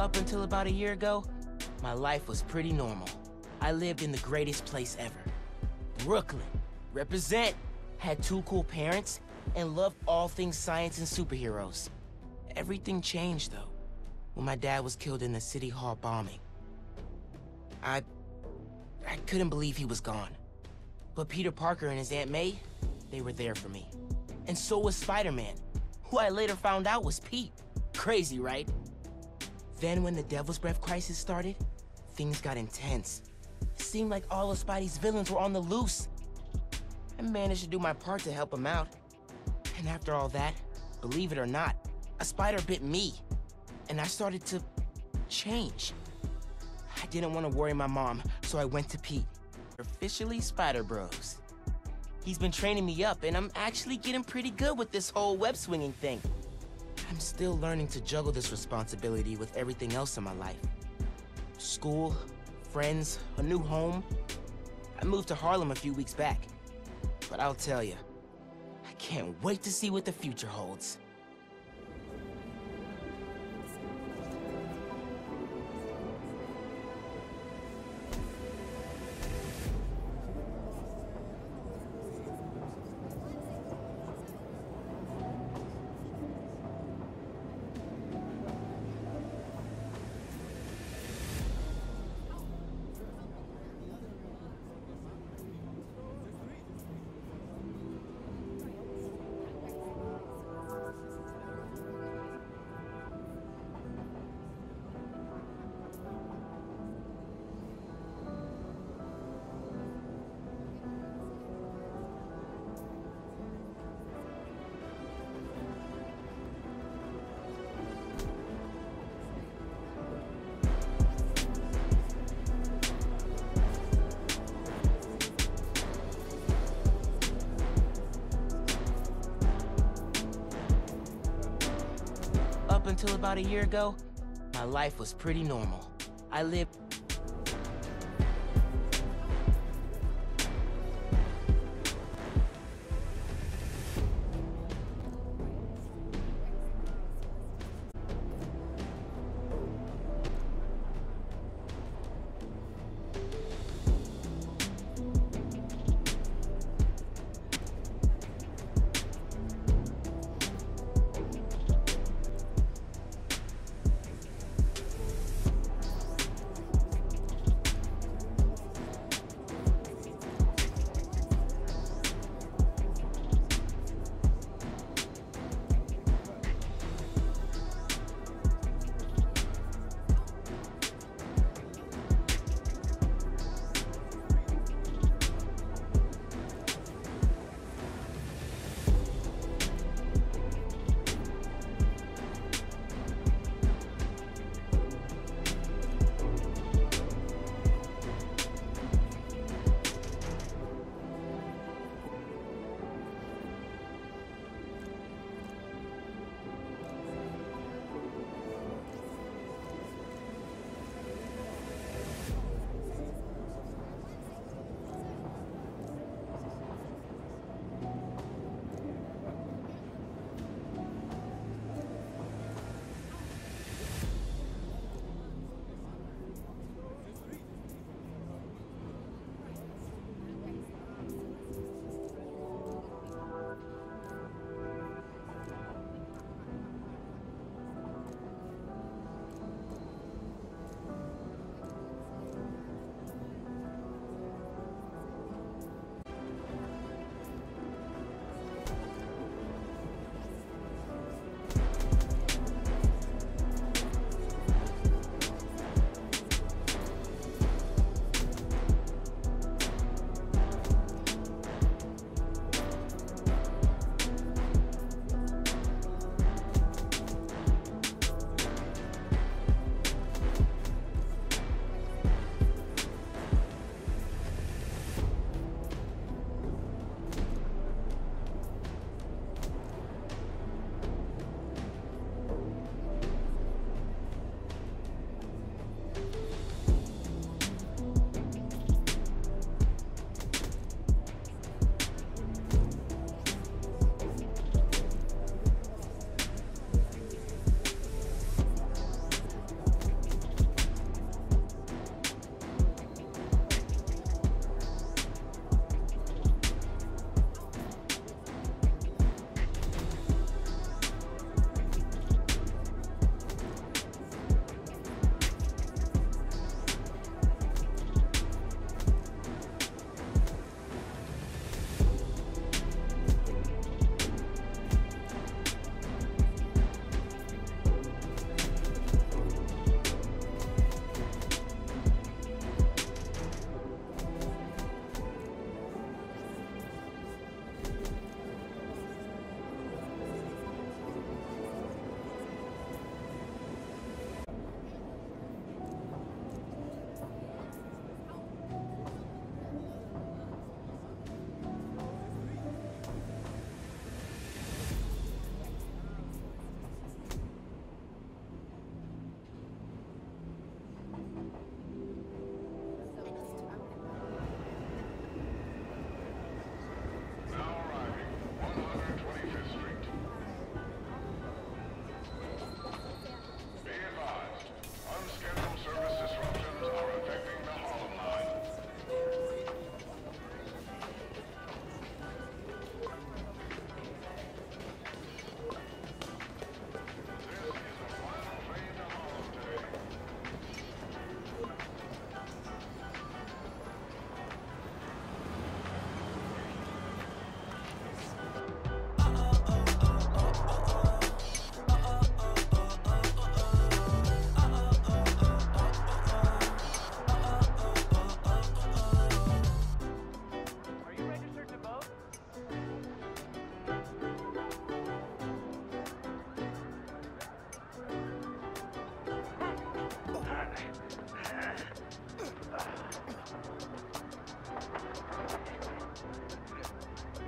Up until about a year ago, my life was pretty normal. I lived in the greatest place ever. Brooklyn. Represent. Had 2 cool parents, and loved all things science and superheroes. Everything changed, though, when my dad was killed in the City Hall bombing. I couldn't believe he was gone. But Peter Parker and his Aunt May, they were there for me. And so was Spider-Man, who I later found out was Pete. Crazy, right? Then when the Devil's Breath crisis started, things got intense. It seemed like all of Spidey's villains were on the loose. I managed to do my part to help him out. And after all that, believe it or not, a spider bit me. And I started to change. I didn't want to worry my mom, so I went to Pete. Officially Spider Bros. He's been training me up, and I'm actually getting pretty good with this whole web-swinging thing. I'm still learning to juggle this responsibility with everything else in my life. School, friends, a new home. I moved to Harlem a few weeks back. But I'll tell you, I can't wait to see what the future holds. Up until about a year ago, my life was pretty normal. I lived...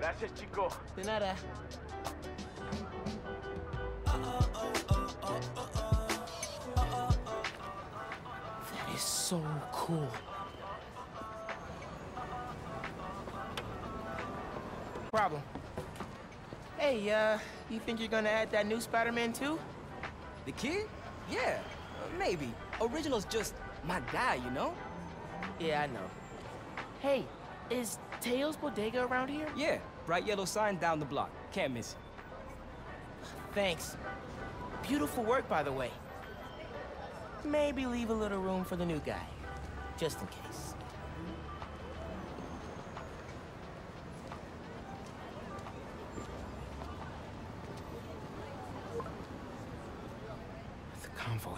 Gracias, chico. De nada. That is so cool. Problem. Hey, you think you're gonna add that new Spider-Man too? The kid? Yeah, maybe. Original's just my guy, you know? Yeah, I know. Hey, is Teo's Bodega around here? Yeah, bright yellow sign down the block. Can't miss it. Thanks. Beautiful work, by the way. Maybe leave a little room for the new guy, just in case. The convoy.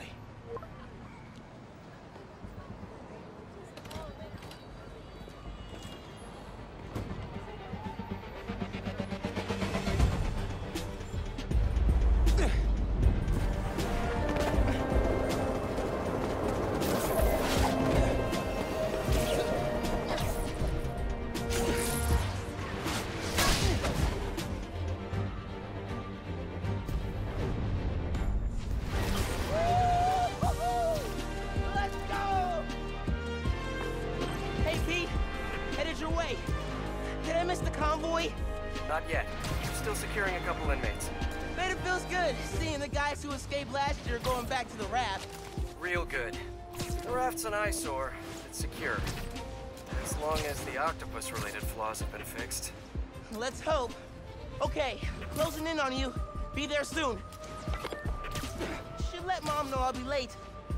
Did I miss the convoy? Not yet. Still securing a couple inmates. Bet it feels good, seeing the guys who escaped last year going back to the raft. Real good. The raft's an eyesore. It's secure. As long as the octopus-related flaws have been fixed. Let's hope. Okay, closing in on you. Be there soon. Should let Mom know I'll be late.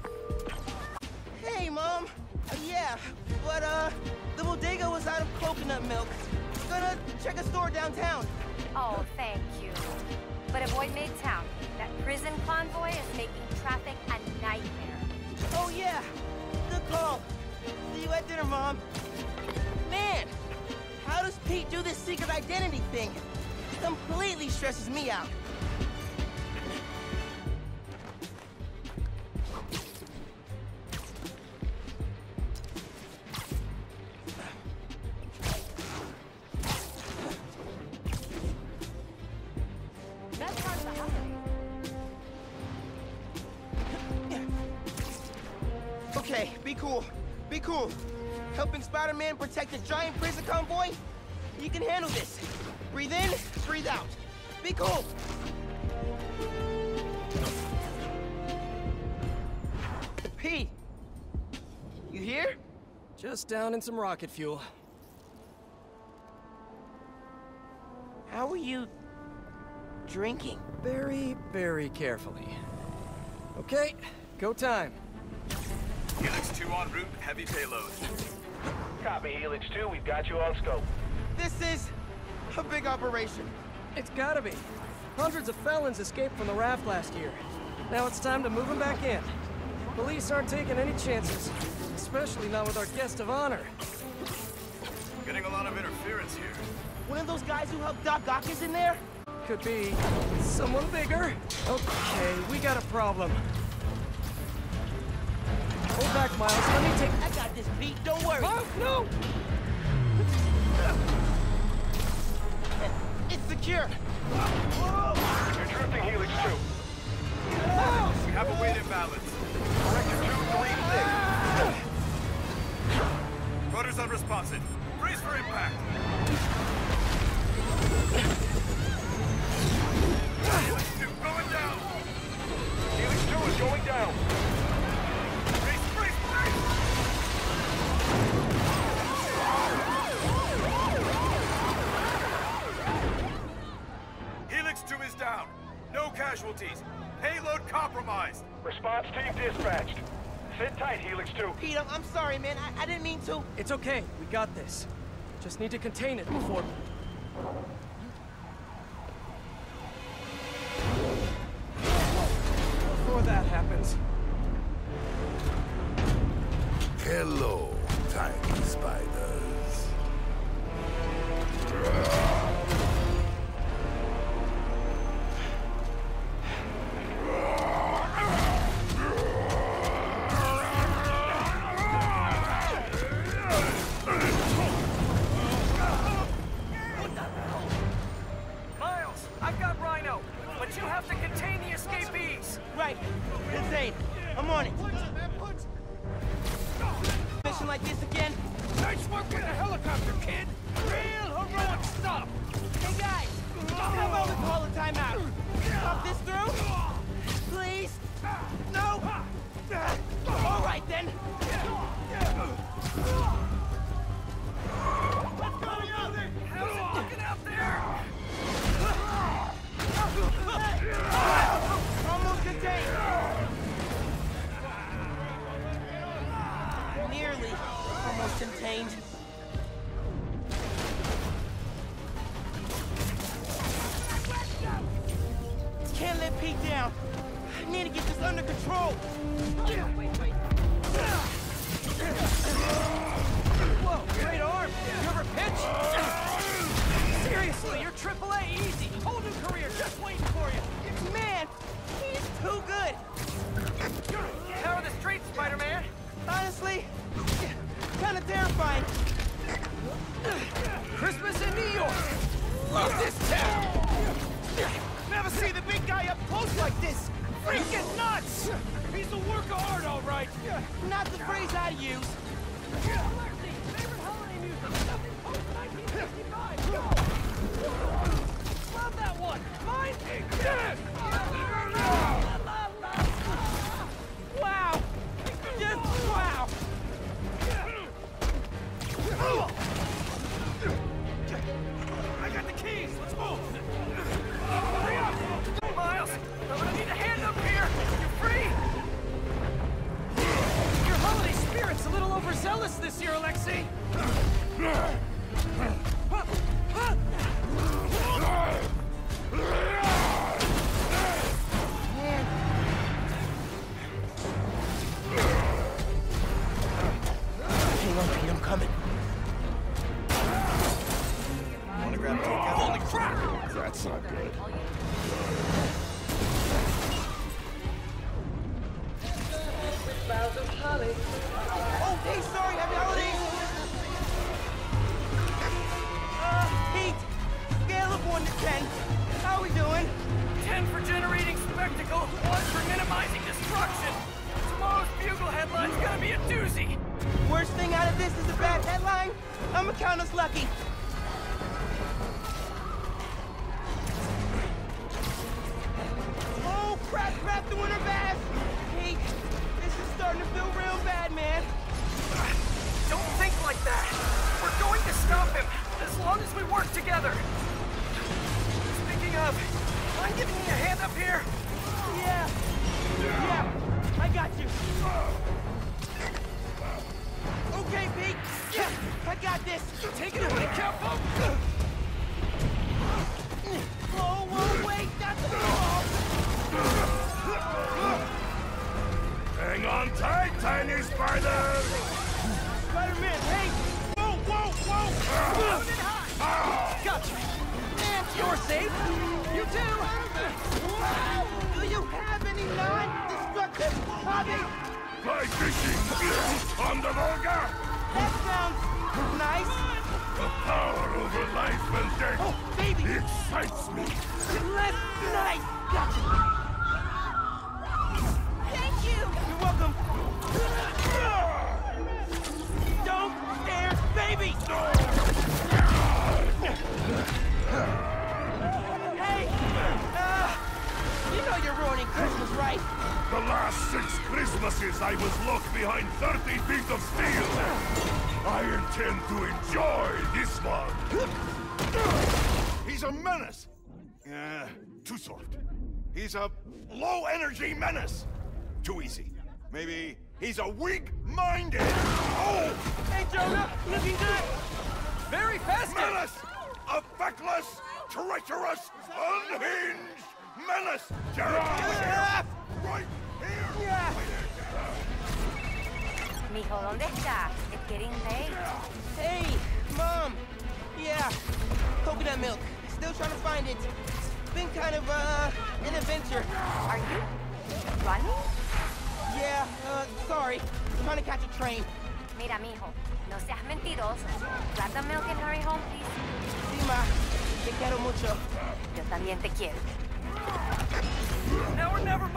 Hey, Mom. Yeah, but, the bodega was out of coconut milk. Gonna check a store downtown. Oh, thank you. But avoid Midtown. That prison convoy is making traffic a nightmare. Oh, yeah. Good call. See you at dinner, Mom. Man, how does Pete do this secret identity thing? Completely stresses me out. Okay, be cool. Be cool. Helping Spider-Man protect a giant prison convoy? You can handle this. Breathe in, breathe out. Be cool. Pete, you here? Just down in some rocket fuel. How are you drinking? Very, very carefully. Okay, go time. Helix 2 en route, heavy payload. Copy, Helix 2. We've got you on scope. This is a big operation. It's gotta be. Hundreds of felons escaped from the raft last year. Now it's time to move them back in. Police aren't taking any chances, especially not with our guest of honor. Getting a lot of interference here. One of those guys who helped Doc Ock is in there? Could be someone bigger. Okay, we got a problem. Hold back, Miles. Let me take... I got this, Pete. Don't worry. Oh, no! It's secure. You're drifting, Helix 2. We have a weight imbalance. Corrector 236. Rudder's unresponsive. Brace for impact. Helix 2 going down. Helix 2 is going down. Brace, brace, brace! Helix 2 is down. No casualties. Payload compromised. Response team dispatched. Sit tight, Helix 2. Pete, I'm sorry, man. I didn't mean to. It's okay. We got this. Just need to contain it before... Before that happens. Hello, tiny spiders. but you have to contain the escapees. Right. Insane. I'm on it. Mission like this again? Nice work with the helicopter, kid! Real heroic stuff! Hey guys, how about we call a timeout? Talk this through? Please? No? All right then. Let's go together! How's it looking out there? Almost contained. Nearly almost contained. Can't let Pete down. I need to get this under control. Whoa, great arm. You ever pitch? Seriously, you're AAA easy. Whole new career just waiting for you. Man, he's too good. How are the streets, Spider-Man? Honestly, kind of terrifying. Christmas in New York. Love this town. Never see the big guy up close like this. Freaking nuts. He's a work of art, all right! Not the phrase I use. Alexi, favorite holiday music. Nothing post-1965. Go. Love that one. Mine? Yes. Wow. Just wow. I got the keys! Let's move! Hurry up! Miles, I'm gonna need a hand up here! You free? Your holiday spirit's a little overzealous this year, Alexi. Hang on, Pete, I'm coming. Wanna grab takeout? Holy crap! That's not good. Oh, hey, sorry, happy holidays. Pete, scale of 1 to 10. How we doing? 10 for generating spectacle, 1 for minimizing destruction. Tomorrow's Bugle headline's gonna be a doozy. Worst thing out of this is a bad headline. I'ma count us lucky. Oh, crap, the winter bass. Pete, this is starting to feel real bad, man. Don't think like that. We're going to stop him, as long as we work together. Speaking of, mind giving me a hand up here? Yeah, I got you. Okay, Pete. Yeah, I got this. Take it away, Capo. Whoa, wait, that's the ball. Hang on tight, tiny spider! Spider-Man, hey! Whoa! Gotcha. Man, you're safe. You too. Do you have any non-destructive hobbies? Fly fishing! On the Volga! That sounds nice. The power over life and death! Oh, baby! Excites me! Less nice! Gotcha! Thank you! You're welcome. Don't stare, baby! Hey! You know you're ruining Christmas, right? The last 6 Christmases I was locked behind 30 feet of steel! I intend to enjoy this one! He's a menace! Too soft. He's a low-energy menace! Too easy. Maybe he's a weak-minded... Oh! Hey, Jonah! Looking good! Very festive. Menace! A feckless, treacherous, unhinged menace! Gerard! Right here! Yeah. Mijo, ¿dónde está? It's getting late. Hey, Mom! Yeah, coconut milk. Still trying to find it. It's been kind of, an adventure. Are you running? Yeah, sorry. Trying to catch a train. Mira, mijo, no seas mentiroso. Grab the milk and hurry home, please. Sí, Ma. Te quiero mucho. Yo también te quiero. Now or never.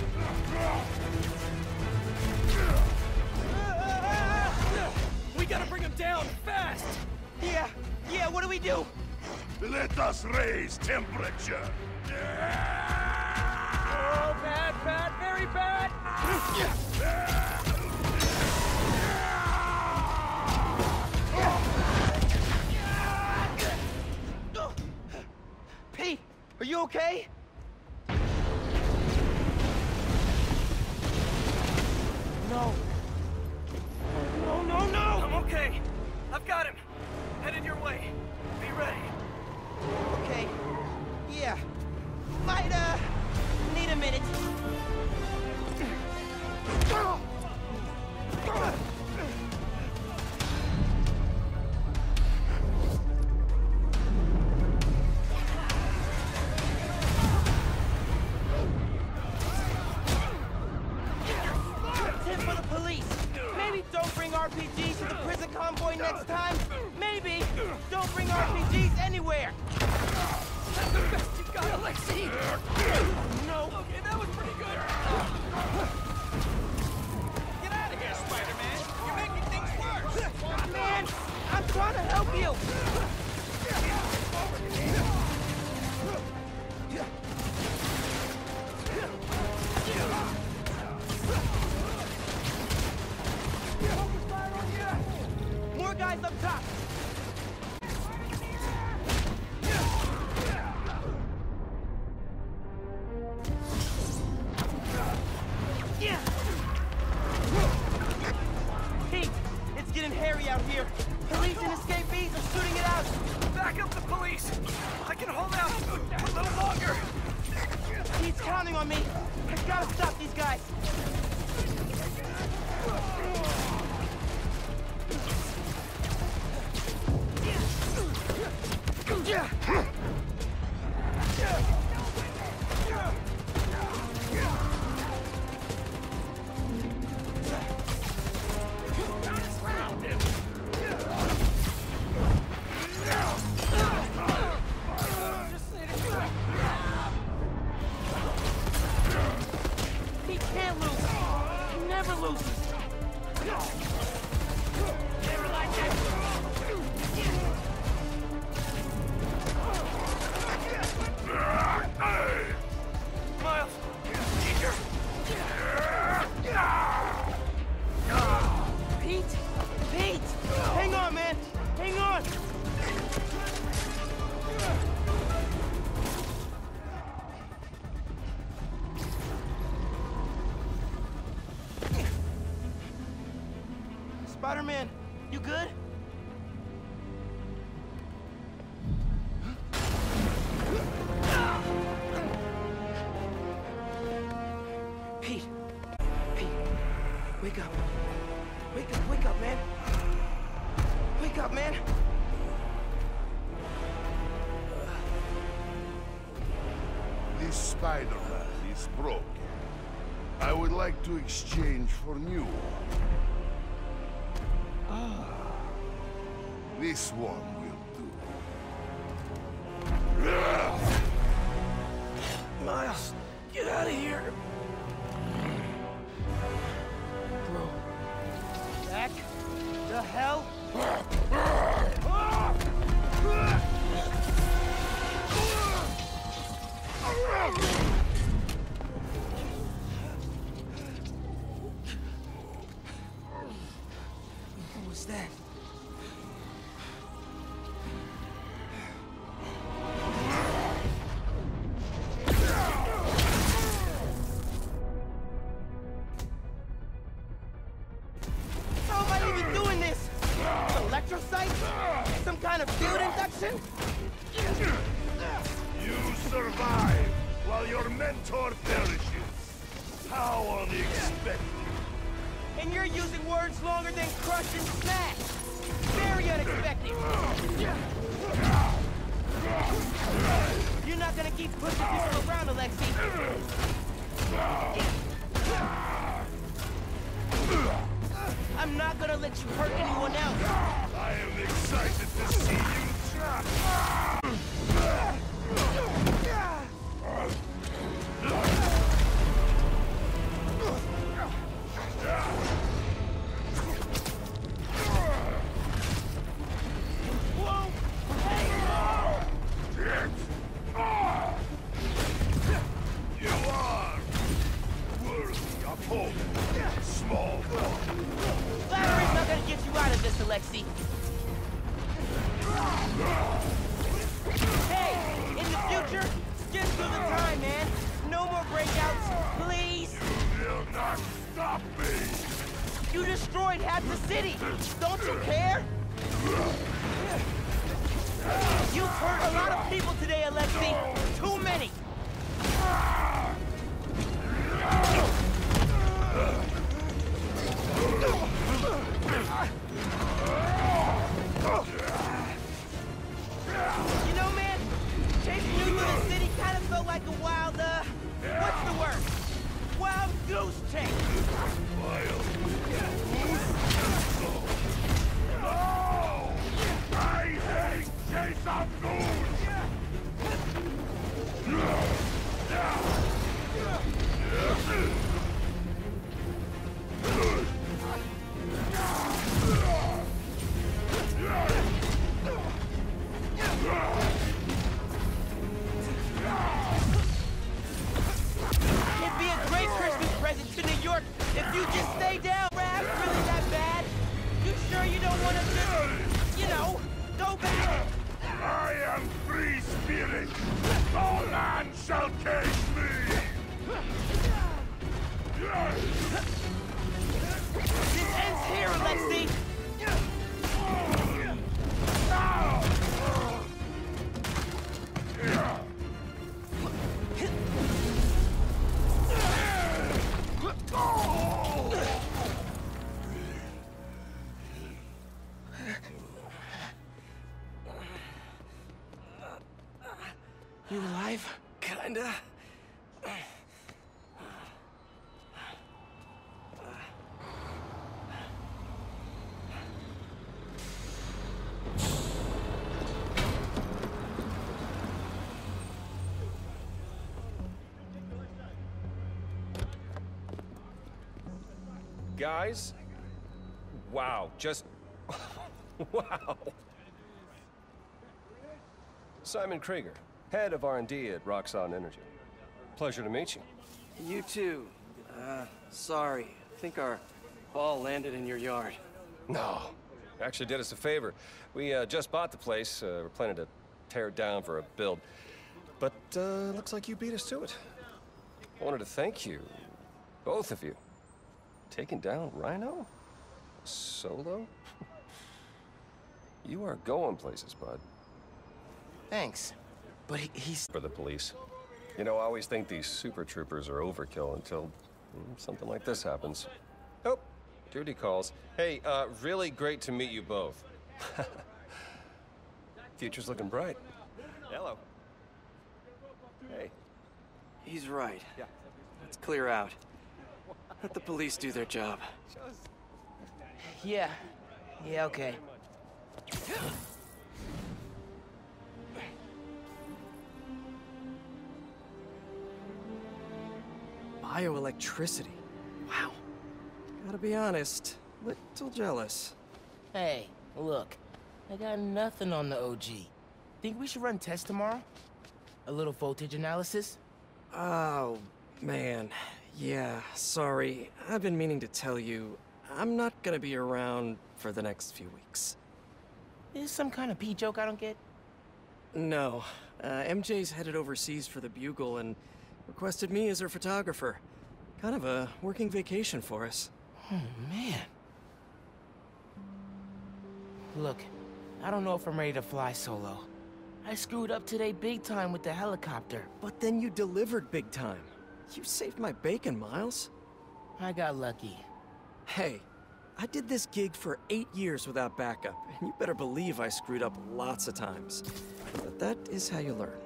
We gotta bring him down fast. Yeah, what do we do? Let us raise temperature. Oh, bad, very bad! Pete, are you okay? No. No! I'm okay. I've got him. Headed your way. Be ready. Okay. Yeah. Might, need a minute. Tip for the police. Maybe don't bring RPGs to the prison convoy next time. Maybe don't bring RPGs anywhere. That's the best you've got, Alexei! No. Okay, that was pretty good. Get out of here, Spider-Man! You're making things worse! Man, I'm trying to help you. More guys up top. Pete, it's getting hairy out here. Police and escapees are shooting it out. Back up the police! I can hold out for a little longer! He's counting on me. I gotta stop these guys. He can't lose. He never loses. Never like that. Miles! Eager! Pete! Pete! Hang on, man! Hang on! Spider-Man, you good? Pete! Pete! Wake up! Wake up, man! Wake up, man! This Spider-Man is broken. I would like to exchange for new one. This one will do. Miles, get out of here! Bro. Back the hell? What was that? How am I even doing this? Electrocyte? Some kind of field induction? You survive while your mentor perishes. How unexpected. And you're using words longer than crush and smash. Very unexpected. You're not gonna keep pushing people around, Alexei. I'm not gonna let you hurt anyone else. I am excited to see you try. stop me! You destroyed half the city! Don't you care? You've hurt a lot of people today, Alexei! Too many! You know, man, chasing you through the city kind of felt like a wild, what's the word? Wild goose chase! I hate chase of goons! It'd be a great Christmas present to New York if you just stay down, Raph. Really that bad? You sure you don't want to just, you know, go back? I am free spirit! No man shall cage me! This ends here, Alexei. You alive? Kinda. Guys? Wow, just... wow. Simon Krieger, head of R&D at Roxxon Energy. Pleasure to meet you. You too. Sorry. I think our ball landed in your yard. No, actually did us a favor. We just bought the place. We're planning to tear it down for a build. But looks like you beat us to it. I wanted to thank you, both of you. Taking down Rhino? Solo? You are going places, bud. Thanks. But he's... For the police. You know, I always think these super troopers are overkill until something like this happens. Oh, duty calls. Hey, really great to meet you both. Future's looking bright. Hello. Hey. He's right. Yeah. Let's clear out. Let the police do their job. Yeah. Yeah, okay. Bioelectricity. Wow. Gotta be honest, little jealous. Hey, look. I got nothing on the OG. Think we should run tests tomorrow? A little voltage analysis? Oh, man. Yeah, sorry. I've been meaning to tell you, I'm not gonna be around for the next few weeks. Is this some kind of pee joke I don't get? No. MJ's headed overseas for the Bugle and requested me as her photographer. Kind of a working vacation for us. Oh, man. Look, I don't know if I'm ready to fly solo. I screwed up today big time with the helicopter. But then you delivered big time. You saved my bacon, Miles. I got lucky. Hey, I did this gig for 8 years without backup, and you better believe I screwed up lots of times. But that is how you learn.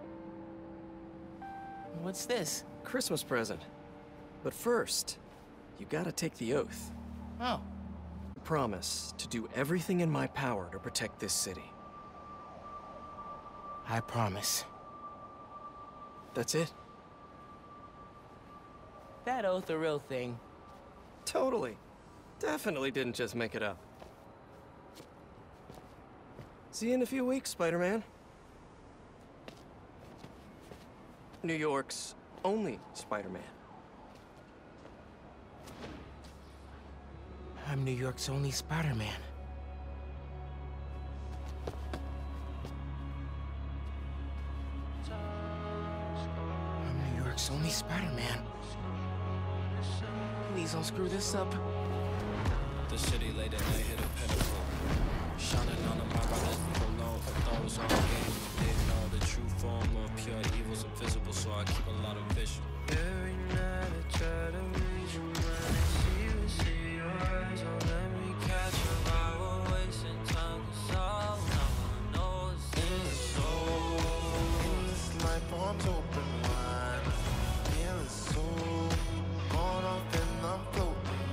What's this? Christmas present. But first, you gotta take the oath. Oh. I promise to do everything in my power to protect this city. I promise. That's it? That oath a real thing? Totally. Definitely didn't just make it up. See you in a few weeks, Spider-Man. New York's only Spider-Man. I'm New York's only Spider-Man. I'm New York's only Spider-Man. Please don't screw this up. The city late at night hit a pinnacle. Shining on my brothers below. I thought it was all game. Didn't know the true form of pure evil's invisible, so I keep a lot of vision. Every night I try to read your mind. See your eyes. Don't let me catch you. I will wasting time. Cause all I know is in the soul. In this life, arms open wide. In the soul. Gone off and I'm floating.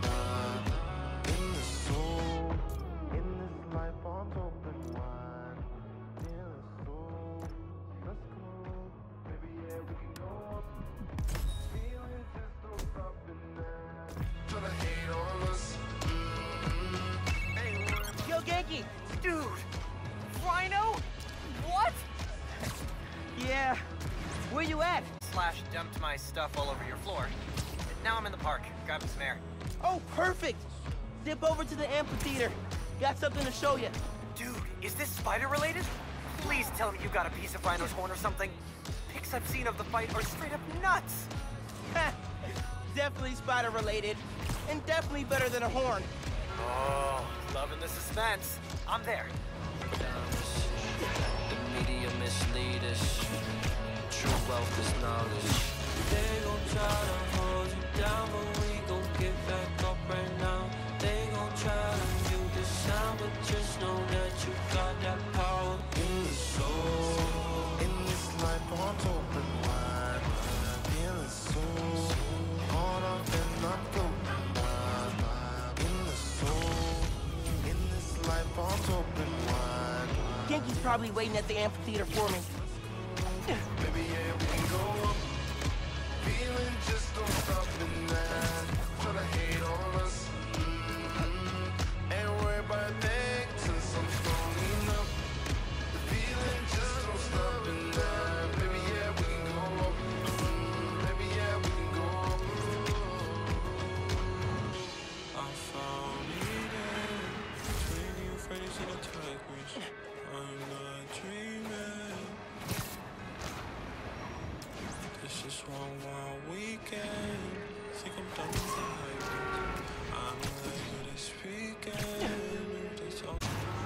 Yo, Genki! Dude! Rhino? What? Yeah. Where you at? Slash dumped my stuff all over your floor. Now I'm in the park, grabbing some air. Oh, perfect! Zip over to the amphitheater. Got something to show you. Dude, is this spider related? Please tell me you got a piece of Rhino's horn or something. Pics I've seen of the fight are straight up nuts. Definitely spider related. And definitely better than a horn. Oh, loving the suspense. I'm there. The media mislead us. True wealth is knowledge. They gon' try to hold you down, but we gon' get back up right now. They gon' try to mute the sound, but just know that you got that power in the soul. In this life, arms open wide. In the soul. On off and I'm floating. In the soul. In this life, arms open wide. Genki's probably waiting at the amphitheater for me. Baby, yeah, we can go up. Feeling just don't stop in that. Try to hate on us. Ain't worried about things since I'm strong enough. The feeling just don't stop in that. Baby, yeah, we can go up. Baby, yeah, we can go up. I found Eden between you, Freddy's and the tigers. I'm not dreaming. This is one wild weekend. Think I'm done with the hype. I'm like you this weekend. That's all.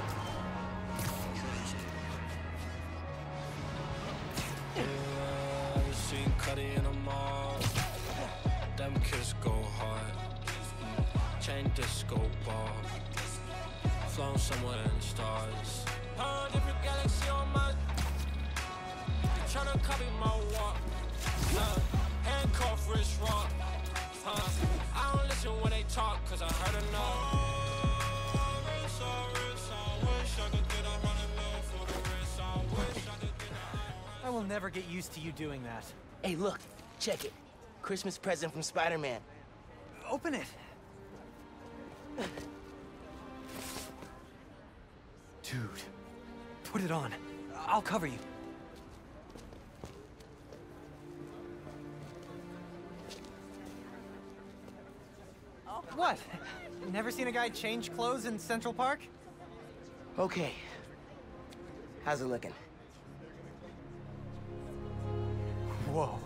I've seen Cuddy in a mall. Them kids go hard. Chain disco ball. Flown somewhere in the stars. Different galaxy on my. They tryna copy my walk. Handcuff wrist rock. I don't listen when they talk, cause I heard enough. I will never get used to you doing that. Hey, look. Check it. Christmas present from Spider-Man. Open it. Dude, put it on. I'll cover you. What? Never seen a guy change clothes in Central Park? Okay. How's it looking? Whoa.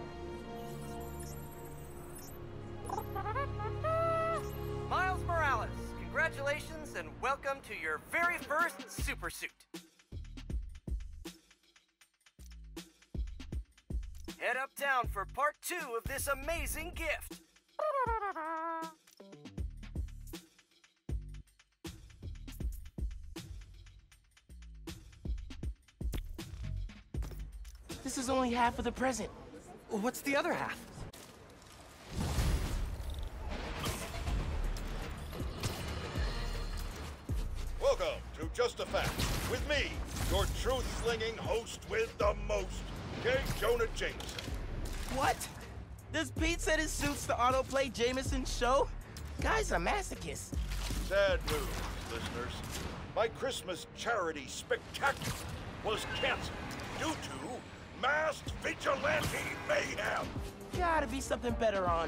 Miles Morales, congratulations and welcome to your very first super suit. Head uptown for part 2 of this amazing gift. This is only half of the present. What's the other half? Welcome to Just a Fact with me, your truth-slinging host with the most, K. Jonah Jameson. What? Does Pete set his suits to autoplay Jameson's show? Guy's a masochist. Sad news, listeners. My Christmas charity spectacular was canceled due to masked vigilante mayhem. Gotta be something better on.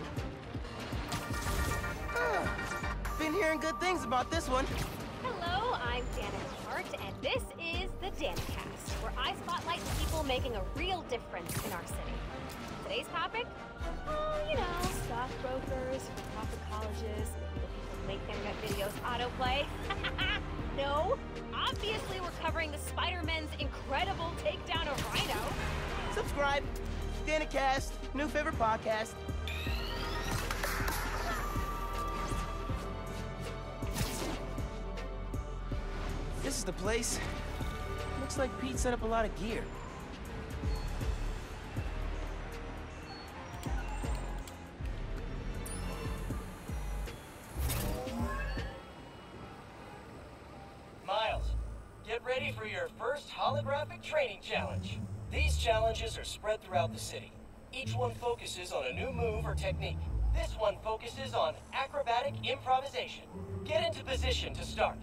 Been hearing good things about this one. Hello, I'm Danica Hart, and this is the Danicast, where I spotlight the people making a real difference in our city. today's topic? Oh, you know, stockbrokers, for-profit colleges, looking for late internet videos autoplay. No, obviously we're covering the Spider-Man's incredible takedown of Rhino. Subscribe. Danicast, new favorite podcast. This is the place. Looks like Pete set up a lot of gear. Miles, get ready for your first holographic training challenge. These challenges are spread throughout the city. Each one focuses on a new move or technique. This one focuses on acrobatic improvisation. Get into position to start.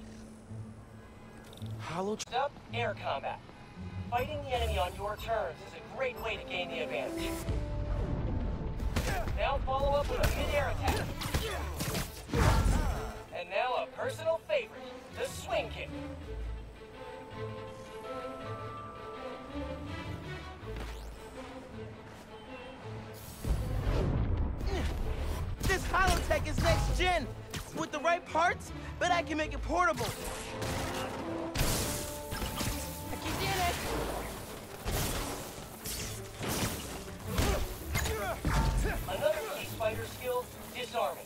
Up, air combat. Fighting the enemy on your terms is a great way to gain the advantage. Now follow up with a mid-air attack. And now a personal favorite, the swing kick. This Holotech is next gen. With the right parts, but I can make it portable. Another key spider skill, disarming.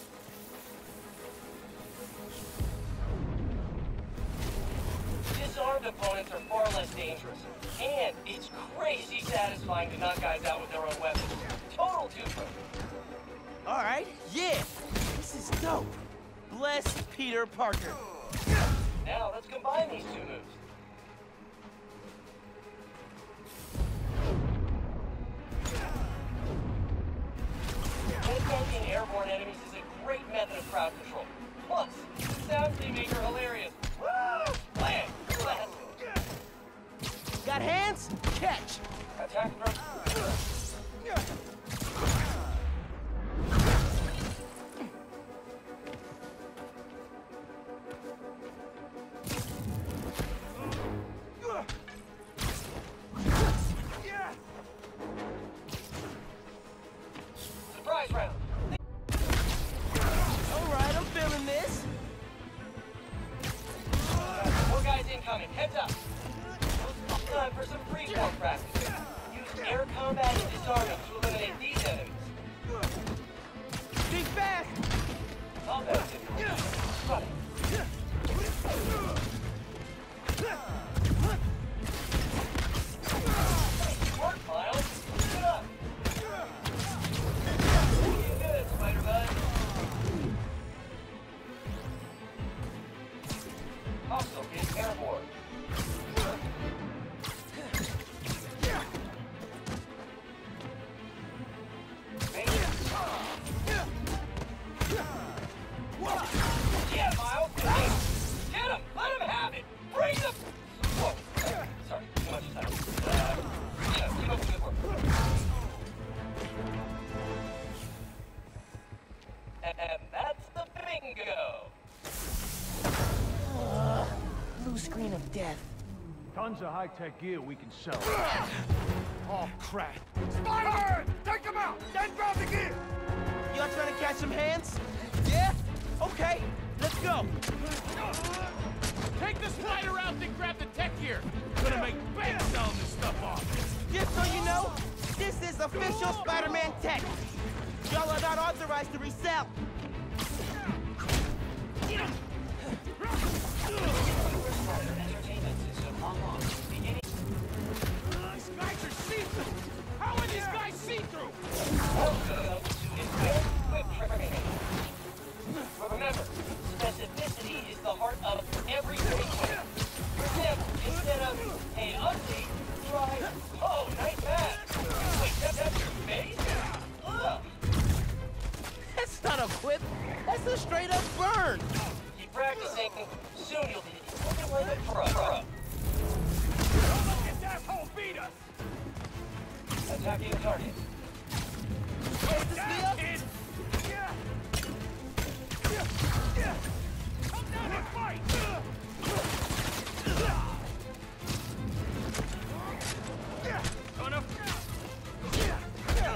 Disarmed opponents are far less dangerous, and it's crazy satisfying to knock guys out with their own weapons. Total two-throw. All right, yeah, this is dope. Bless Peter Parker. Now let's combine these two moves. Headbutting airborne enemies is a great method of crowd control. Plus, sound makes are hilarious. Woo! Land! Land! Got hands? Catch! Attack from... Surprise round! Alright, I'm feeling this. More guys incoming. Heads up. Time for some freeform practice. Use air combat and disarming to eliminate these enemies. Be fast! Combat running. Work, Miles. Good up. Looking good, Spider-Bud. Hostile is airborne. Yeah, Miles. Get him. Let him have it. Bring them. Whoa. Sorry. Too much time. Yeah, keep up the good work. And that's the bingo. Blue screen of death. Tons of high-tech gear we can sell. Oh, crap. Spider! Take him out! Then grab the gear! Y'all trying to catch some hands? Yeah? Okay, let's go. Take the spider out and grab the tech gear. Gonna make bank selling this stuff off. Just so you know, this is official Spider-Man tech. Y'all are not authorized to resell. These guys are see-through. How are these guys see-through? Remember, specificity is the heart of every treatment. For example, instead of, hey, ugly, try, oh, nice hat. Wait, that's your face? Ugh. That's not a whip. That's a straight up burn. Keep practicing. Soon you'll be looking like a pro. Don't let this asshole beat us. Attacking target. Where's the spear? Come down and fight! Gonna...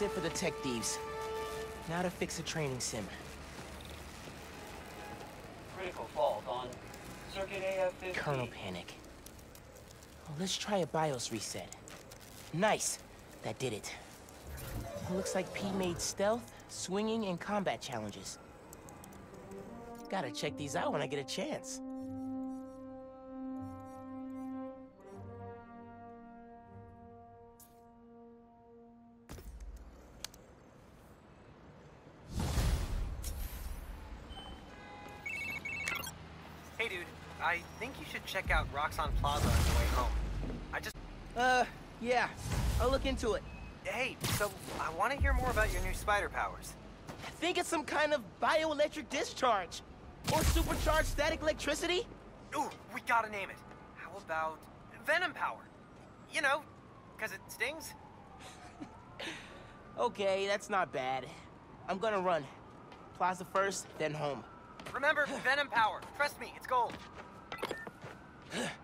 it for the tech thieves. Now to fix a training sim. Critical fault on circuit AF-15. Kernel panic. Well, let's try a BIOS reset. Nice. That did it. It looks like P made stealth, swinging, and combat challenges. Gotta check these out when I get a chance. Hey dude, I think you should check out Roxxon Plaza on your way home. Yeah. I'll look into it. Hey, so I want to hear more about your new spider powers. I think it's some kind of bioelectric discharge. Or supercharged static electricity. Ooh, we gotta name it. How about Venom Power? You know, because it stings. Okay, that's not bad. I'm gonna run. Plaza first, then home. Remember, Venom Power. Trust me, it's gold.